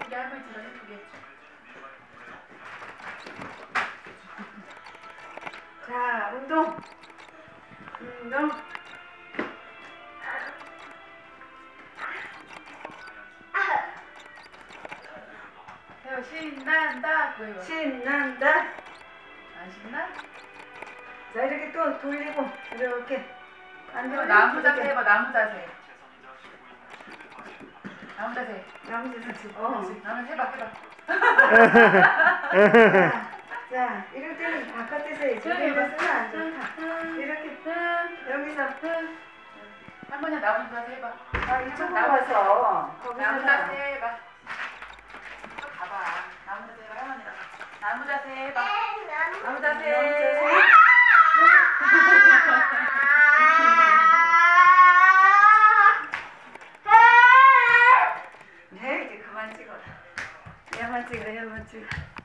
예쁘게 할머니처럼 예쁘게. 자, 운동. 해봐. 신난다. 그거 해봐. 신난다. 안 신나? 자, 이렇게 또 돌리고 이렇게 나무 자세 해봐. 나무 자세. 나무 자세. 나무 자세. 그렇지. 나무 해봐. 자, 이럴 때는 바깥에서 이렇게 쓰면 안 좋다. 이렇게 여기서 할머니 나무 자세 해봐. 이쪽으로 와서 나무 자세 해봐. 또 가봐. 나무 자세 해봐. 할머니랑. 나무 자세 해봐. 나무 자세. 네, 이제 그만 찍어라. 얘만 찍어.